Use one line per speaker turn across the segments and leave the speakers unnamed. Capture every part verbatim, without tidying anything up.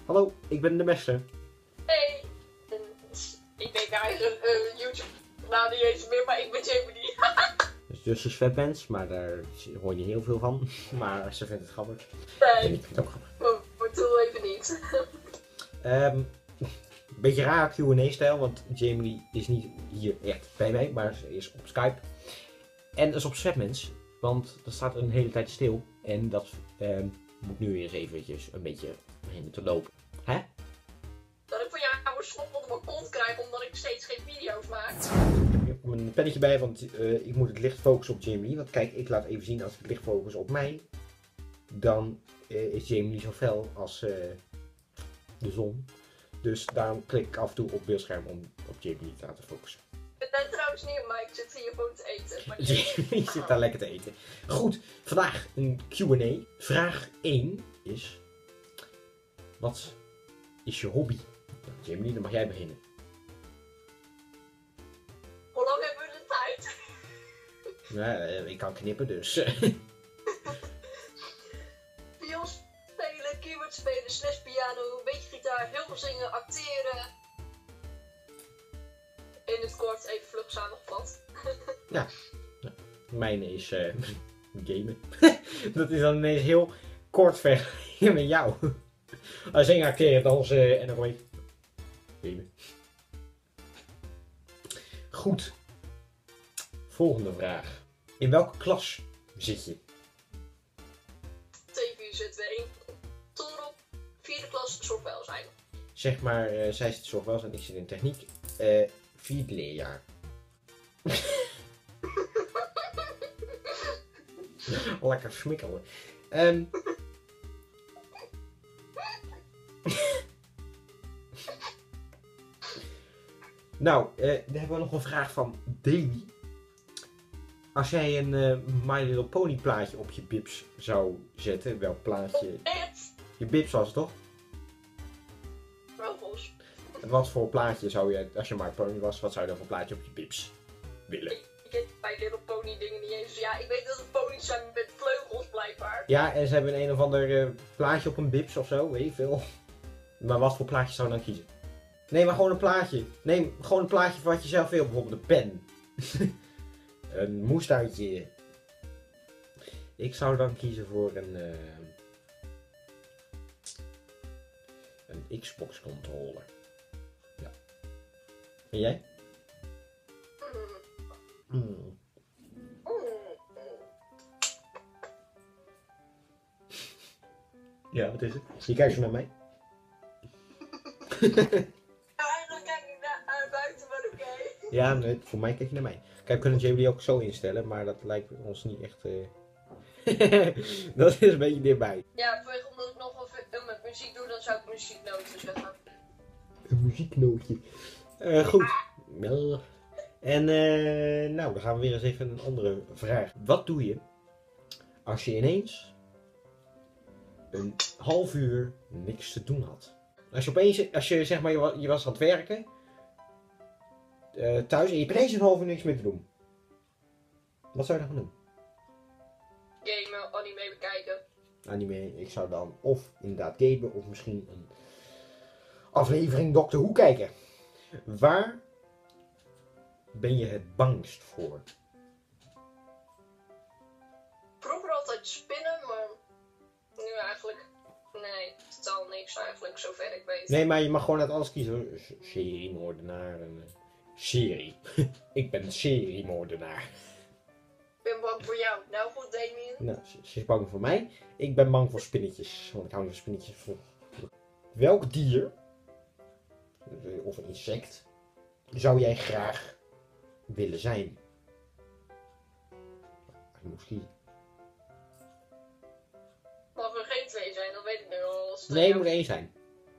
Hallo, ik ben de Messer.
Hey, uh, ik denk eigenlijk een uh, YouTube kanaal niet eens meer, maar ik ben Jamie.
Dus Justus Sweatpants, maar daar hoor je niet heel veel van. Maar ze vindt het grappig.
Nee,
En ik vind het ook grappig.
maar, maar doe even niet.
Um, beetje raar Q en A-stijl, want Jamie is niet hier echt bij mij, maar ze is op Skype. En is op Sweatpants, want dat staat er een hele tijd stil. En dat um, moet nu eens eventjes een beetje beginnen te lopen. Hè?
Dat ik van jou een schop onder mijn kont krijg omdat ik steeds geen video's maak.
Ik heb mijn pennetje bij, want uh, ik moet het licht focussen op Jamie. Want kijk, ik laat even zien als ik het licht focus op mij. Dan uh, is Jamie niet zo fel als uh, de zon. Dus daarom klik ik af en toe op beeldscherm om op Jamie te laten focussen.
Ik ben trouwens niet op mij, ik zit hier gewoon te eten. Maar
Jamie zit daar lekker te eten. Goed, vandaag een Q en A. Vraag één is: wat is je hobby? Nou, Jamie, dan mag jij beginnen.
hoe lang hebben we de tijd?
Nou, ik kan knippen dus.
Viool spelen, keyboard spelen, slash piano, een beetje gitaar, heel veel zingen, acteren. In het kort, even vlug samengevat.
Ja, mijn is uh, gamen. Dat is dan ineens heel kort vergeleken met jou. Uh, zingen, acteren, dansen en dan gewoon gamen. Goed. Volgende vraag. In welke klas zit je?
T V Z W één. Torop, vierde klas, zorgwelzijn.
Zeg maar, uh, zij zit zorgwelzijn en ik zit in techniek. Uh, vierde leerjaar. Lekker smikkelen. Um, nou, uh, dan hebben we nog een vraag van Davy. Als jij een uh, My Little Pony plaatje op je bibs zou zetten, welk plaatje? Je bibs was het toch?
Vogels.
Wat voor plaatje zou je, als je My Pony was, wat zou je dan voor plaatje op je bibs willen?
Ik ken My Little Pony dingen niet eens. Ja, ik weet dat het ponies zijn met vleugels blijkbaar.
Ja, en ze hebben een of ander uh, plaatje op een bibs of zo, weet je veel. Maar wat voor plaatje zou je dan kiezen? Nee, maar gewoon een plaatje. Neem gewoon een plaatje van wat je zelf wil, bijvoorbeeld een pen. Een moestuitje. Ik zou dan kiezen voor een, uh, een Xbox controller. Ja. En jij?
Mm.
Mm. Ja, wat is het? Je kijkt zo naar mij.
Ja, eigenlijk kijk ik naar, naar buiten, maar oké. Okay.
Ja, nee, voor mij kijk je naar mij. Kijk, we kunnen Jamie ook zo instellen, maar dat lijkt ons niet echt... Uh... dat is een beetje dichtbij.
Ja, vanwege omdat ik nog wel veel met muziek doe, dan zou ik muzieknoten zeggen.
Een muzieknootje. Uh, goed. Ja. En uh, nou, dan gaan we weer eens even een andere vraag. Wat doe je als je ineens een half uur niks te doen had? Als je opeens, als je zeg maar, je was, je was aan het werken uh, thuis en je hebt ineens een half uur niks meer te doen. Wat zou je dan gaan doen?
Gamen, anime bekijken.
Anime, ik zou dan of inderdaad gamen of misschien een aflevering Doctor Who kijken. Waar ben je het bangst voor?
Vroeger altijd spinnen, maar nu eigenlijk nee, totaal niks eigenlijk, zover ik weet.
Nee, maar je mag gewoon uit alles kiezen. Seriemoordenaar en uh, serie. Ik ben een seriemoordenaar.
Ik ben bang voor jou. Nou goed, Damien.
Nou, ze, ze is bang voor mij. Ik ben bang voor spinnetjes. Want ik hou niet van spinnetjes. Welk dier, of een insect, zou jij graag willen zijn? Je moet kiezen.
Mag er geen twee zijn, dat weet ik nu al. Als
Nee, er moet één zijn.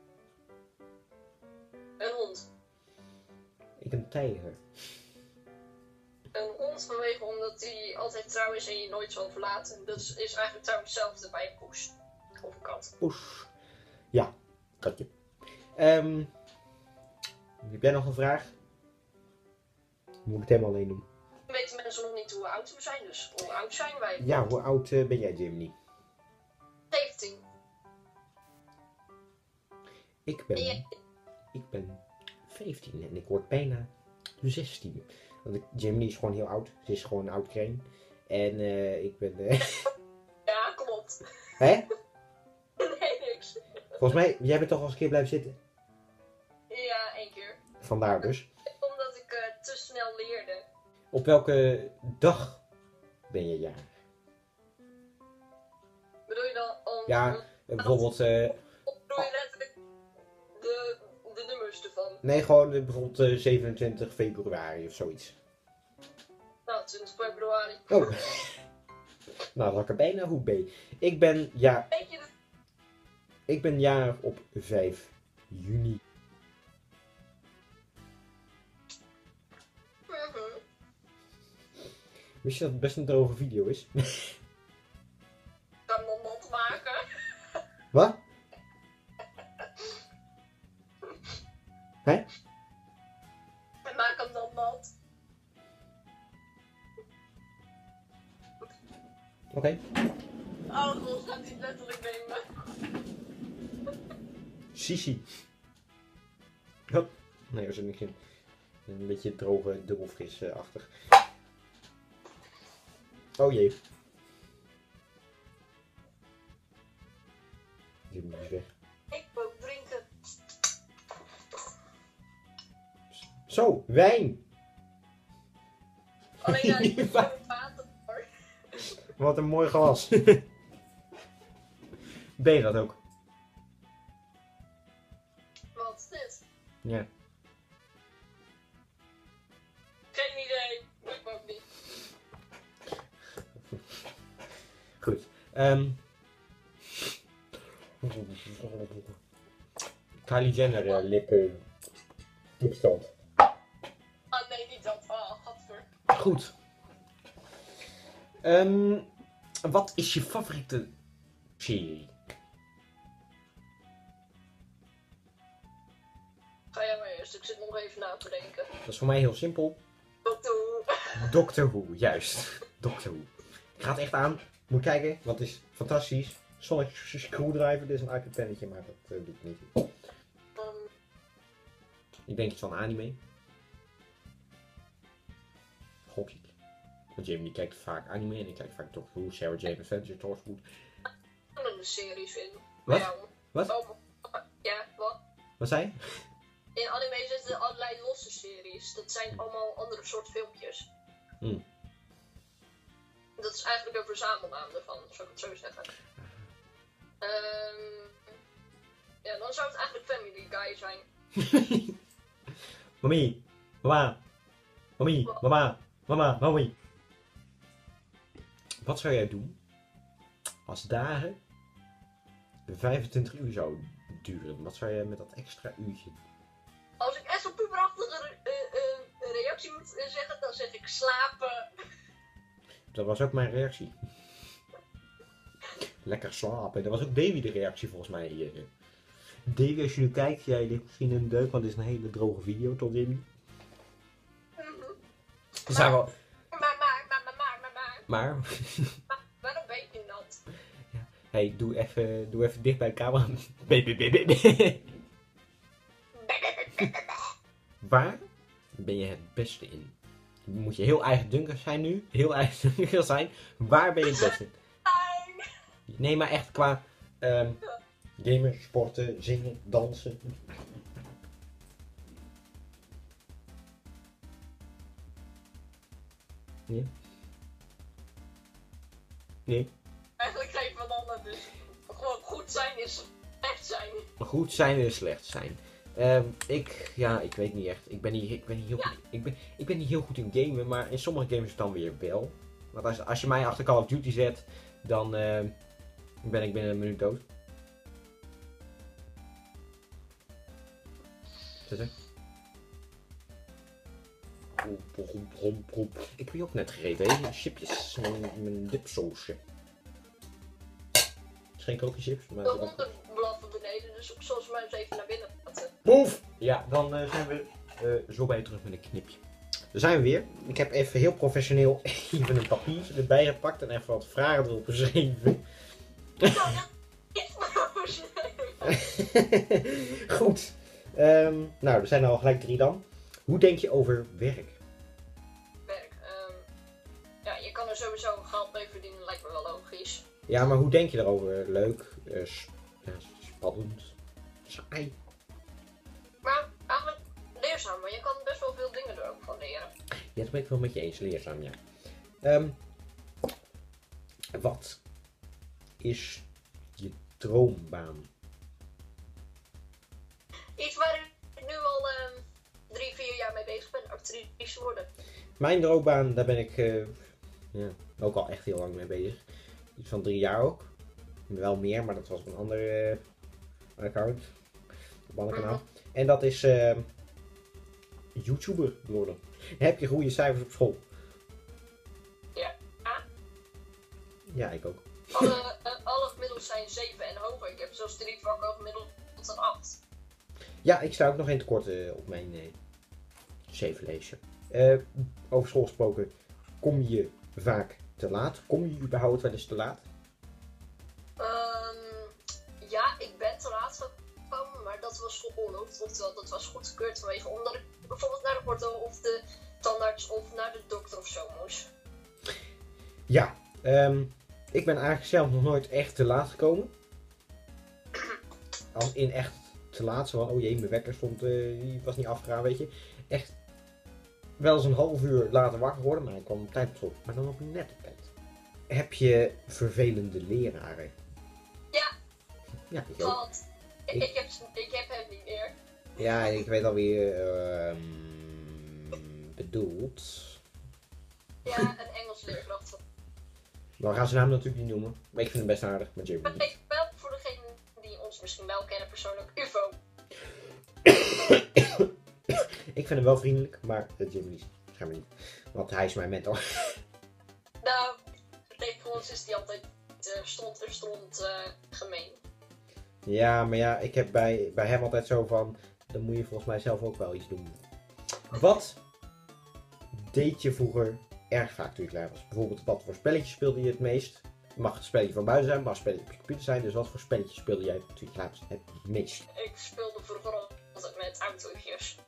Een hond.
Ik een tijger.
Een hond vanwege omdat hij altijd trouw is en je nooit zal verlaten. Dat is, is eigenlijk trouwens hetzelfde bij een poes. Of een kat.
Poes. Ja, katje. Um, heb jij nog een vraag? Moet ik het helemaal alleen doen?
Weten mensen nog niet hoe oud we zijn, dus hoe oud zijn wij?
Ja, hoe oud uh, ben jij, Jamie?
zeventien.
Ik ben,
Ja.
ik ben vijftien en ik word bijna zestien. Want ik, Jimmy is gewoon heel oud. Ze is gewoon een oud kreen. En uh, ik ben... Uh...
Ja, klopt.
Hè?
Nee, niks.
Volgens mij, jij bent toch al eens een keer blijven zitten?
Ja, één keer.
Vandaar dus.
Omdat ik uh, te snel leerde.
Op welke dag ben je jarig?
Bedoel je dan om...
Ja, uh, bijvoorbeeld... Uh...
Of bedoel je letterlijk de, de nummers ervan?
Nee, gewoon uh, bijvoorbeeld uh, zevenentwintig februari of zoiets.
Nou, twintig februari.
Oh. Nou, dat had ik er bijna goed bij. Ik ben, ja...
Weet je dat?
Ik ben jarig op vijf juni.
Mm-hmm.
Wist je dat het best een droge video is?
Ik ga hem dan nat maken.
Wat? Hè?
En maak hem dan nat.
Oké. Okay.
Oh, God, gaat hij het letterlijk nemen.
Sisi. Hop. Nee, er zit niks in. Een beetje droge, dubbelfris-achtig. Oh jee. Die moet eens weg.
Ik wil drinken.
Zo, wijn!
Alleen ja, ik heb water hoor.
Wat een mooi glas. Ben je dat ook?
Wat is dit?
Ja.
Geen idee. Ik ook niet.
Goed. Um... Kylie Jenner uh, lippen. Toestand.
Ah nee, niet dat. Ah, gadver.
Goed. Um, wat is je favoriete serie?
Ga jij maar eerst. Ik zit nog even na te denken.
Dat is voor mij heel simpel.
Doctor Who.
Doctor Who, juist. Doctor Who. Ik ga het echt aan. Moet kijken, want het is fantastisch. Sonic Screwdriver, dit is een iPad-pennetje, maar dat uh, doet niet.
Um,
Ik denk iets van anime. Gok ik. Want Jamie kijkt vaak anime en ik kijk vaak Doctor Who, Sarah Jane Adventure, Torchwood.
Ik kan er de series in.
Wat?
Ja,
Wat?
Oh, ja, wat?
Wat zei je?
In anime zitten allerlei losse series. Dat zijn allemaal andere soort filmpjes.
Hmm.
Dat is eigenlijk een verzamelnaam ervan, zou ik het zo zeggen. Um, ja, dan zou het eigenlijk Family Guy zijn.
Mami, mama, mami, mama, mama, mami. Wat zou jij doen als dagen vijfentwintig uur zouden duren? Wat zou jij met dat extra uurtje?
Als ik echt zo'n puberachtige uh, uh, reactie moet zeggen, dan zeg ik slapen.
Dat was ook mijn reactie. Lekker slapen. Dat was ook Davy de reactie volgens mij hier. Davy, als je nu kijkt, jij ligt misschien in een deuk, want dit is een hele droge video tot Jimmy.
Mm-hmm.
We zijn wel...
Maar, maar, maar, maar, maar, maar, maar.
Maar...
maar waarom weet je dat?
Ja. Hey, doe even, doe even dicht bij de camera. Baby, baby, baby. Waar ben je het beste in? Moet je heel eigendunkig zijn nu? Heel eigendunkig zijn. Waar ben je het beste in? Nee, maar echt qua um, gamen, sporten, zingen, dansen. Nee? Nee?
Eigenlijk geen van allen, dus gewoon goed zijn is slecht zijn.
Goed zijn is slecht zijn. Um, ik, ja, ik weet niet echt. Ik ben niet, ik ben niet heel
Ja.
goed. Ik ben, ik ben niet heel goed in gamen, maar in sommige games dan weer wel. Want als, als je mij achter Call of Duty zet, dan uh, ben ik binnen een minuut dood. Zet er. Ik heb je ook net gegeten, hè? Chipjes, mijn, mijn dipsausje. Het is geen kookjeschips, maar...
De honden blaffen beneden, dus ik zal ze maar eens even naar binnen laten.
Boef! Ja, dan uh, zijn we uh, zo bij je terug met een knipje. Daar zijn we weer. Ik heb even heel professioneel even een papier erbij gepakt en even wat vragen erop geschreven.
Oh, ja.
Goed. Um, nou, er zijn er al gelijk drie dan. Hoe denk je over werk?
Werk. Um, ja, je kan er sowieso geld mee verdienen, lijkt me wel logisch.
Ja, maar hoe denk je erover? Leuk, uh, sp ja, spannend, saai.
Maar eigenlijk leerzaam, maar je kan best wel veel dingen er ook van leren.
Ja, dat ben ik wel met je eens. Leerzaam, ja. Um, wat is je droombaan?
Iets waar ik nu al um, drie, vier jaar mee bezig ben, actrice worden.
Mijn droombaan, daar ben ik uh, ja, ook al echt heel lang mee bezig. Iets van drie jaar ook. Wel meer, maar dat was op een ander uh, account. Op een ander kanaal. Mm-hmm. En dat is uh, YouTuber worden. Heb je goede cijfers op school?
Ja. Ah.
Ja, ik ook.
Alle, uh, alle gemiddeld zijn zeven en hoger. Ik heb zelfs drie vakken gemiddeld tot een acht.
Ja, ik sta ook nog in tekort uh, op mijn uh, zeven leesje. Uh, over school gesproken, kom je vaak te laat? Kom je überhaupt wel eens te laat?
Um, ja, ik ben te laat gekomen, maar dat was geoorloofd. Oftewel, dat was goedgekeurd vanwege omdat ik bijvoorbeeld naar de ortho of de tandarts of naar de dokter of zo moest.
Ja, um, ik ben eigenlijk zelf nog nooit echt te laat gekomen. Als in echt te laat, zo van, oh jee, mijn wekker stond, uh, die was niet afgegaan, weet je. Echt wel eens een half uur later wakker worden, maar ik kwam op tijd op school. Maar dan ook net op tijd. Heb je vervelende leraren?
Ja.
Ja, ik ook.
Want ik, ik, heb, ik heb hem niet meer.
Ja, ik weet alweer uh, bedoeld.
Ja, een Engels leerkracht.
We gaan zijn naam natuurlijk niet noemen, maar ik vind hem best aardig met Jimmy.
Maar ik wel voor degene die ons misschien wel kennen persoonlijk, U F O.
Ik vind hem wel vriendelijk, maar uh, Jimmy schijnbaar niet. Want hij is mijn mentor.
Nou, tegen ons is hij altijd uh, stond en stond uh, gemeen.
Ja, maar ja, ik heb bij, bij hem altijd zo van, dan moet je volgens mij zelf ook wel iets doen. Wat deed je vroeger erg vaak toen je klein was? Bijvoorbeeld, wat voor spelletjes speelde je het meest? Het mag een spelletje van buiten zijn, het mag een spelletje op je computer zijn. Dus wat voor spelletjes speelde jij toen je klein was het meest?
Ik speelde vroeger altijd met autootjes.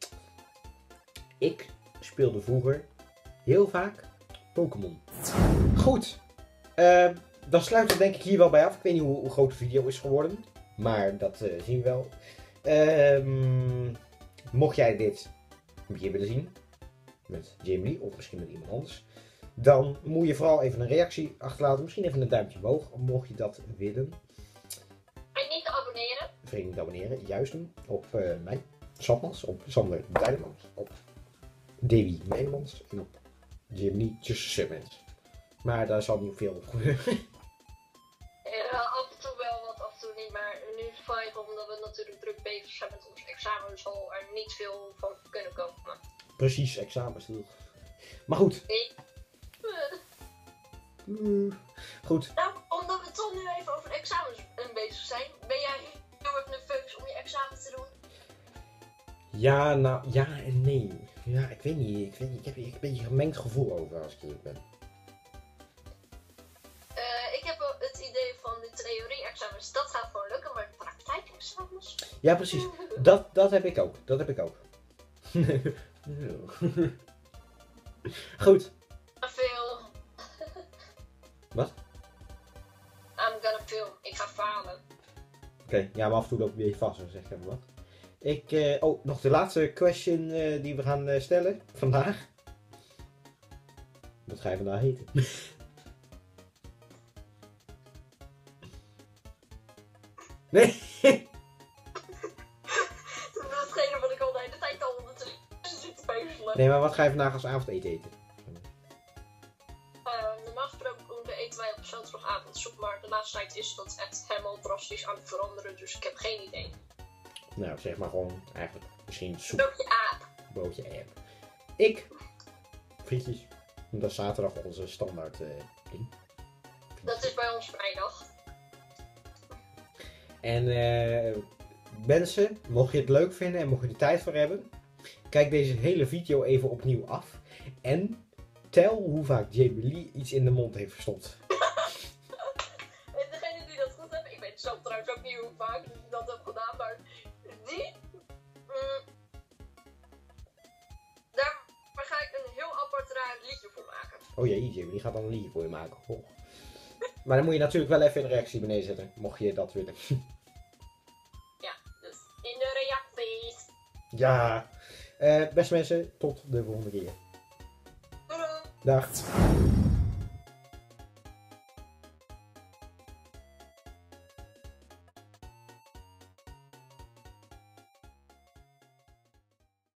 Ik speelde vroeger heel vaak Pokémon. Goed, uh, dan sluit het denk ik hier wel bij af. Ik weet niet hoe, hoe groot de video is geworden, maar dat uh, zien we wel. Uh, mocht jij dit een keer willen zien, met Jamie of misschien met iemand anders, dan moet je vooral even een reactie achterlaten. Misschien even een duimpje omhoog, mocht je dat willen.
En niet te abonneren.
Vergeet niet te abonneren, juist doen, op uh, mij, Sapmans, op Sander Dijlemans, op Davy Mijnemans en op Jimmy Tjussenmens. Maar daar zal niet veel op gebeuren.
Ja, af en toe wel, wat af en toe niet. Maar nu is het fijn, omdat we natuurlijk druk bezig zijn met ons examen, zal er niet veel van kunnen komen.
Precies, examens. Maar goed.
Nee.
Uh. Goed.
Nou, omdat we toch nu even over de examens bezig zijn, ben jij heel erg nerveus om je examen te doen?
Ja, nou, ja en nee. Ja, ik weet niet. Ik, weet niet, ik heb hier een beetje een gemengd gevoel over als ik eerlijk ben.
Uh, ik heb wel het idee van de theorie-examens, dat gaat gewoon lukken, maar de praktijk-examens?
Ja, precies. Dat, dat heb ik ook. Dat heb ik ook. Goed.
Veel.
Wat?
I'm gonna film. Ik ga falen.
Oké, okay, ja, maar af en toe loop je weer vast, dan zeg ik even wat. Ik, uh, oh, nog de laatste question uh, die we gaan uh, stellen vandaag. Wat ga je vandaag eten? Nee.
Datgene wat ik al de hele tijd al ondertussen zit te peuzelen.
Nee, maar wat ga je vandaag als avondeten eten?
Uh, normaal gesproken eten wij op zaterdagavond soep, maar de laatste tijd is dat echt helemaal drastisch aan het veranderen, dus ik heb geen idee.
Nou, zeg maar gewoon eigenlijk misschien soep.
Broodje aap.
Broodje aap. Ik, frietjes. Dat is zaterdag onze standaard uh, ding.
Dat is bij ons vrijdag.
En uh, mensen, mocht je het leuk vinden en mocht je er tijd voor hebben, kijk deze hele video even opnieuw af. En tel hoe vaak Jamie Lee iets in de mond heeft gestopt.
En degene die dat goed hebben, ik weet zelf trouwens ook niet hoe vaak. ik dat heb gedaan, maar die, mm, daar, daar ga ik een heel apart raar liedje voor maken.
Oh jeetje, die gaat dan een liedje voor je maken. Oh. Maar dan moet je natuurlijk wel even in de reactie beneden zetten, mocht je dat willen.
Ja, dus in de reacties.
Ja, uh, beste mensen, tot de volgende keer.
Doei doei.
Dag.